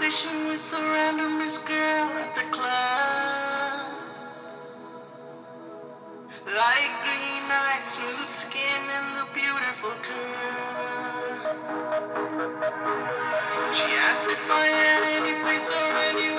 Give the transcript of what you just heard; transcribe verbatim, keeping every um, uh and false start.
conversation with a randomest girl at the club. Light green eyes, smooth skin, and a beautiful curve. She asked if I had any place or anywhere